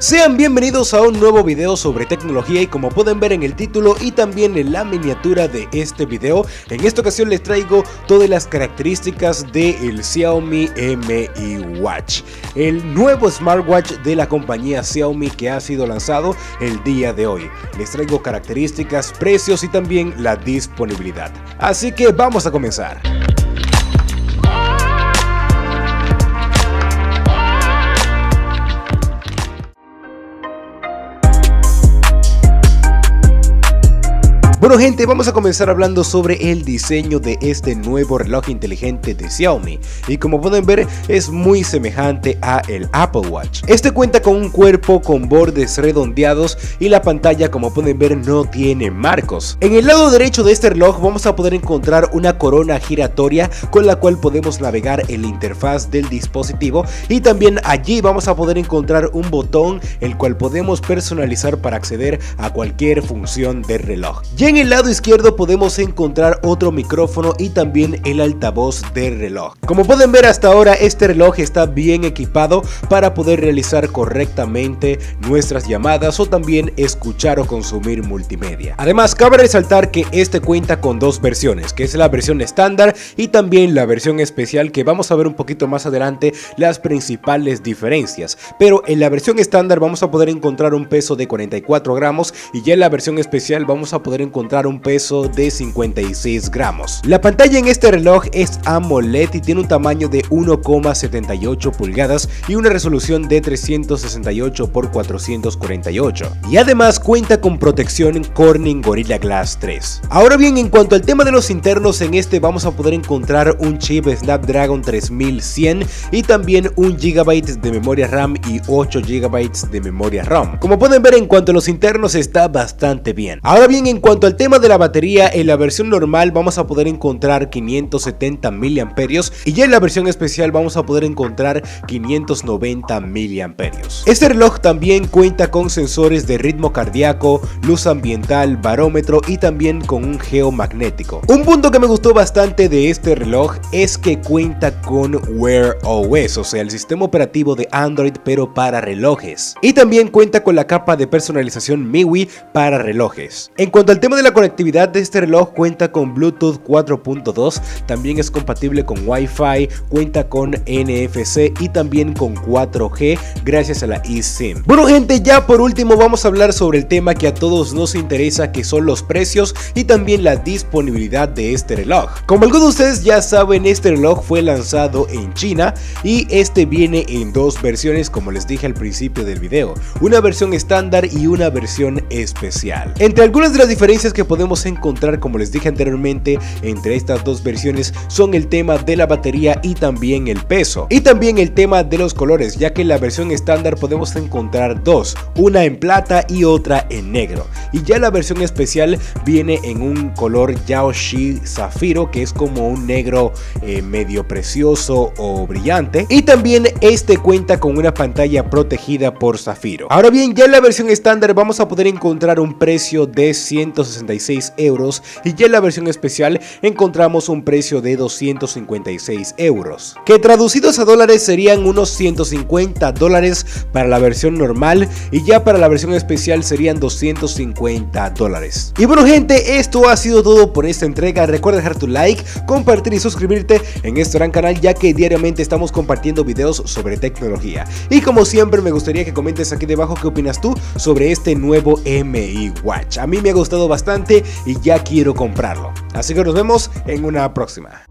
Sean bienvenidos a un nuevo video sobre tecnología y como pueden ver en el título y también en la miniatura de este video, en esta ocasión les traigo todas las características del Xiaomi Mi Watch, el nuevo smartwatch de la compañía Xiaomi que ha sido lanzado el día de hoy. Les traigo características, precios y también la disponibilidad. Así que vamos a comenzar. Bueno gente, vamos a comenzar hablando sobre el diseño de este nuevo reloj inteligente de Xiaomi y como pueden ver es muy semejante a el Apple Watch. Este cuenta con un cuerpo con bordes redondeados y la pantalla, como pueden ver, no tiene marcos. En el lado derecho de este reloj vamos a poder encontrar una corona giratoria con la cual podemos navegar en la interfaz del dispositivo y también allí vamos a poder encontrar un botón el cual podemos personalizar para acceder a cualquier función del reloj. En el lado izquierdo podemos encontrar otro micrófono y también el altavoz del reloj. Como pueden ver, hasta ahora este reloj está bien equipado para poder realizar correctamente nuestras llamadas o también escuchar o consumir multimedia. Además, cabe resaltar que este cuenta con dos versiones, que es la versión estándar y también la versión especial, que vamos a ver un poquito más adelante las principales diferencias. Pero en la versión estándar vamos a poder encontrar un peso de 44 gramos y ya en la versión especial vamos a poder encontrar un peso de 56 gramos. La pantalla en este reloj es AMOLED y tiene un tamaño de 1,78 pulgadas y una resolución de 368 x 448 y además cuenta con protección Corning Gorilla Glass 3. Ahora bien, en cuanto al tema de los internos, en este vamos a poder encontrar un chip Snapdragon 3100 y también 1 GB de memoria RAM y 8 GB de memoria ROM. Como pueden ver, en cuanto a los internos está bastante bien. Ahora bien, en cuanto al tema de la batería, en la versión normal vamos a poder encontrar 570 mAh y ya en la versión especial vamos a poder encontrar 590 mAh. Este reloj también cuenta con sensores de ritmo cardíaco, luz ambiental, barómetro y también con un geomagnético. Un punto que me gustó bastante de este reloj es que cuenta con Wear OS, o sea, el sistema operativo de Android pero para relojes, y también cuenta con la capa de personalización MIUI para relojes. En cuanto al tema de la conectividad de este reloj, cuenta con Bluetooth 4.2, también es compatible con Wi-Fi, cuenta con NFC y también con 4G gracias a la eSIM. Bueno gente, ya por último vamos a hablar sobre el tema que a todos nos interesa, que son los precios y también la disponibilidad de este reloj. Como algunos de ustedes ya saben, este reloj fue lanzado en China y este viene en dos versiones, como les dije al principio del video, una versión estándar y una versión especial. Entre algunas de las diferencias que podemos encontrar, como les dije anteriormente, entre estas dos versiones son el tema de la batería y también el peso y también el tema de los colores, ya que en la versión estándar podemos encontrar dos, una en plata y otra en negro, y ya la versión especial viene en un color Yaoshi Zafiro, que es como un negro medio precioso o brillante, y también este cuenta con una pantalla protegida por zafiro. Ahora bien, ya en la versión estándar vamos a poder encontrar un precio de 166 euros y ya en la versión especial encontramos un precio de 256 euros, que traducidos a dólares serían unos 150 dólares para la versión normal y ya para la versión especial serían 250 dólares. Y bueno gente, esto ha sido todo por esta entrega. Recuerda dejar tu like, compartir y suscribirte en este gran canal, ya que diariamente estamos compartiendo videos sobre tecnología. Y como siempre me gustaría que comentes aquí debajo qué opinas tú sobre este nuevo Mi Watch. A mí me ha gustado bastante y ya quiero comprarlo. Así que nos vemos en una próxima.